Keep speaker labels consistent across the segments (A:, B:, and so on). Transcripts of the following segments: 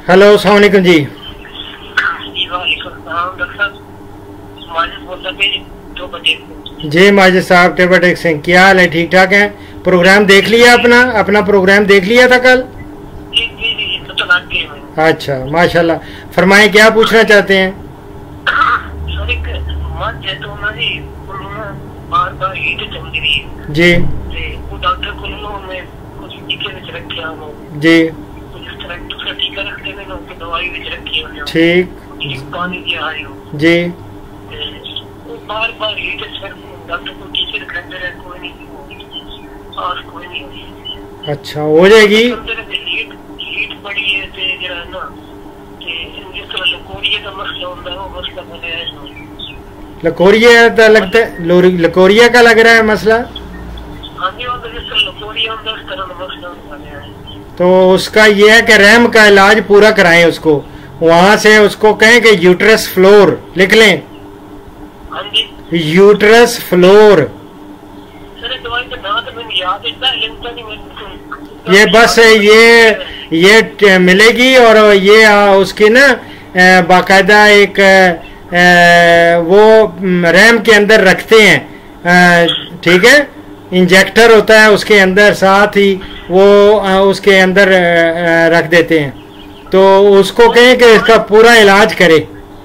A: Hello, अस्सलाम वालेकुम जी। जी माजिद साहब, टेबल टेक सिंह, क्या हाल है? ठीक ठाक हैं? प्रोग्राम देख लिया अपना प्रोग्राम देख लिया था कल? अच्छा, माशाल्लाह। फरमाएं, क्या पूछना चाहते हैं? जी जी ठीक जी।
B: बार बार डॉक्टर को टीचर कहते रहे, कोई नहीं और कोई नहीं।
A: अच्छा, हो जाएगी।
B: हीट बड़ी है ते जरा ना ते जिस तरह लकोरिया का मसला होता है वो मसला बने है।
A: लकोरिया का लगता है, लकोरिया का लग रहा है मसला।
B: हाँ जी, वो जिस तरह लकोरिया होता है उस तरह मसला बने है।
A: तो उसका ये है कि रहम का इलाज पूरा कराएं उसको, वहां से उसको कहें कि यूट्रस फ्लोर लिख लें।
B: हाँ जी,
A: यूट्रस फ्लोर।
B: दवाई का नाम तो मैंने याद है, नहीं
A: ये बस ये मिलेगी और ये उसकी ना बाकायदा एक वो रैम के अंदर रखते हैं, ठीक है, इंजेक्टर होता है उसके अंदर, साथ ही वो उसके अंदर रख देते हैं। तो उसको कहें कि इसका पूरा इलाज करे।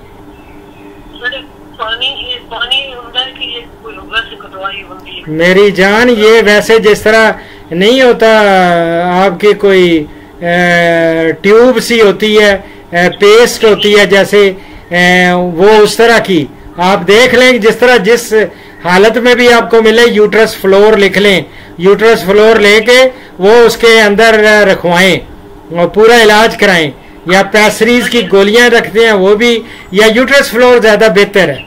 A: मेरी जान, ये वैसे जिस तरह नहीं होता, आपकी कोई ट्यूब सी होती है, पेस्ट होती है जैसे, वो उस तरह की आप देख लें। जिस तरह जिस हालत में भी आपको मिले, यूट्रस फ्लोर लिख लें। यूट्रस फ्लोर लेके वो उसके अंदर रखवाएं और पूरा इलाज कराएं। या पैसरीज की गोलियां रखते हैं वो भी, या यूट्रस फ्लोर ज्यादा बेहतर है।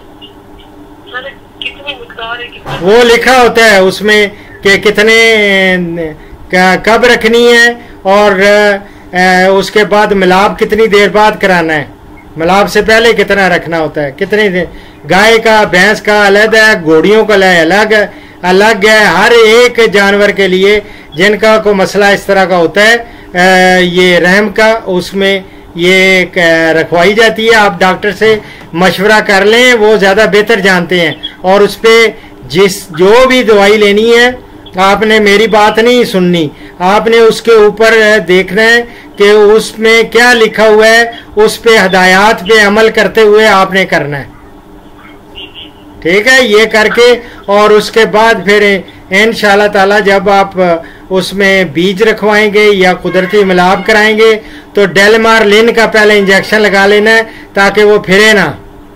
A: वो लिखा होता है उसमें कि कितने कब रखनी है और उसके बाद मिलाप कितनी देर बाद कराना है, मिलाप से पहले कितना रखना होता है, कितनी देर। गाय का, भैंस का अलग है, घोड़ियों का अलग है। हर एक जानवर के लिए जिनका को मसला इस तरह का होता है, ये रहम का, उसमें ये रखवाई जाती है। आप डॉक्टर से मशवरा कर लें, वो ज़्यादा बेहतर जानते हैं। और उस पर जो भी दवाई लेनी है, आपने मेरी बात नहीं सुननी, आपने उसके ऊपर देखना है कि उसमें क्या लिखा हुआ है, उस पे हदायत पे अमल करते हुए आपने करना है, ठीक है। ये करके और उसके बाद फिर इंशाल्लाह ताला जब आप उसमें बीज रखवाएंगे या कुदरती मिलाप कराएंगे तो डेलमार्लिन का पहले इंजेक्शन लगा लेना है ताकि वो फिरे ना।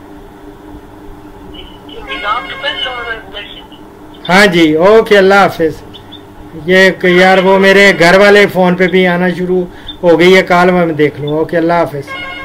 A: हाँ जी, ओके, अल्लाह हाफिज। ये यार वो मेरे घर वाले फ़ोन पे भी आना शुरू हो गई है कॉल, मैं देख लूँ। ओके, अल्लाह हाफिज।